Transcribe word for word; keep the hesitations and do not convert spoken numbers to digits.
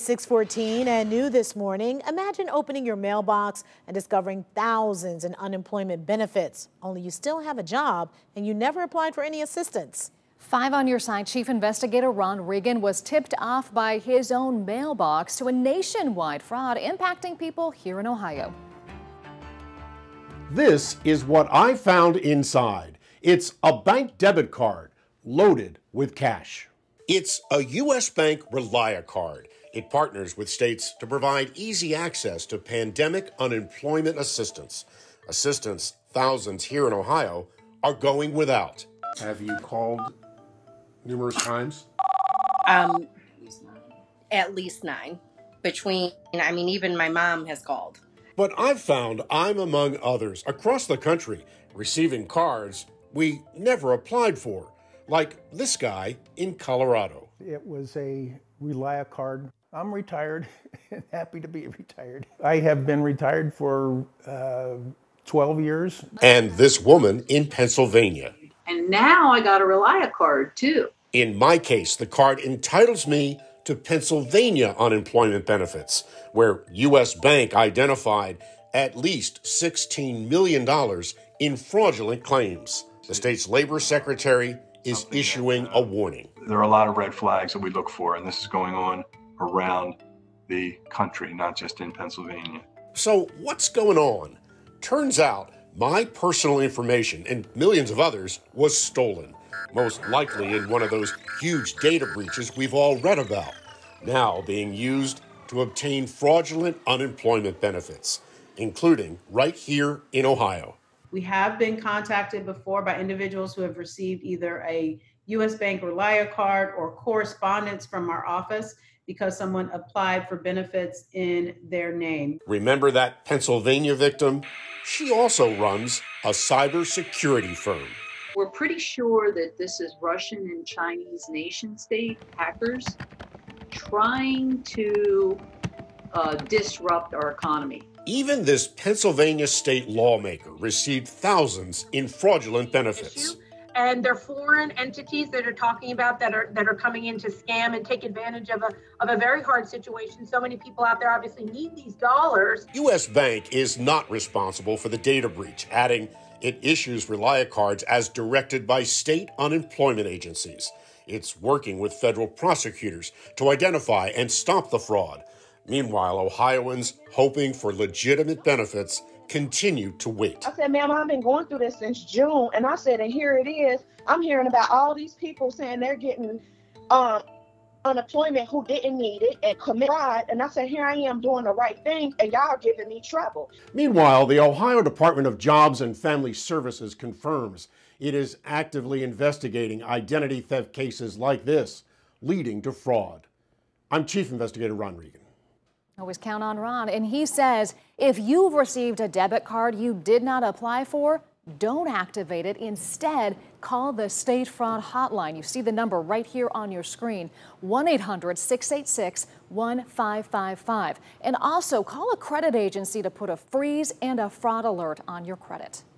six fourteen and new this morning. Imagine opening your mailbox and discovering thousands in unemployment benefits, only you still have a job and you never applied for any assistance. Five on your side, Chief Investigator Ron Regan was tipped off by his own mailbox to a nationwide fraud impacting people here in Ohio. This is what I found inside. It's a bank debit card loaded with cash. It's a U S Bank Relia card. It partners with states to provide easy access to pandemic unemployment assistance. Assistance thousands here in Ohio are going without. Have you called numerous times? Um, at least nine. Between, I mean, even my mom has called. But I've found I'm among others across the country receiving cards we never applied for, like this guy in Colorado. It was a Relia card. I'm retired and happy to be retired. I have been retired for uh, twelve years. And this woman in Pennsylvania. And now I got a Relia card too. In my case, the card entitles me to Pennsylvania unemployment benefits, where U S Bank identified at least sixteen million dollars in fraudulent claims. The state's labor secretary is issuing a warning. There are a lot of red flags that we look for, and this is going on around the country, not just in Pennsylvania. So what's going on? Turns out my personal information and millions of others was stolen, most likely in one of those huge data breaches we've all read about, now being used to obtain fraudulent unemployment benefits, including right here in Ohio. We have been contacted before by individuals who have received either a U S Bank Relia card or correspondence from our office because someone applied for benefits in their name. Remember that Pennsylvania victim? She also runs a cybersecurity firm. We're pretty sure that this is Russian and Chinese nation state hackers trying to uh, disrupt our economy. Even this Pennsylvania state lawmaker received thousands in fraudulent benefits. And they're foreign entities that are talking about that are that are coming in to scam and take advantage of a of a very hard situation. So many people out there obviously need these dollars. U S Bank is not responsible for the data breach, adding it issues Relia cards as directed by state unemployment agencies. It's working with federal prosecutors to identify and stop the fraud. Meanwhile, Ohioans hoping for legitimate benefits continue to wait. I said, ma'am, I've been going through this since June. And I said, and here it is. I'm hearing about all these people saying they're getting um, unemployment who didn't need it and commit fraud. And I said, here I am doing the right thing and y'all giving me trouble. Meanwhile, the Ohio Department of Jobs and Family Services confirms it is actively investigating identity theft cases like this, leading to fraud. I'm Chief Investigator Ron Regan. Always count on Ron. And he says if you've received a debit card you did not apply for, don't activate it. Instead, call the state fraud hotline. You see the number right here on your screen, one eight hundred, six eight six, one five five five. And also call a credit agency to put a freeze and a fraud alert on your credit.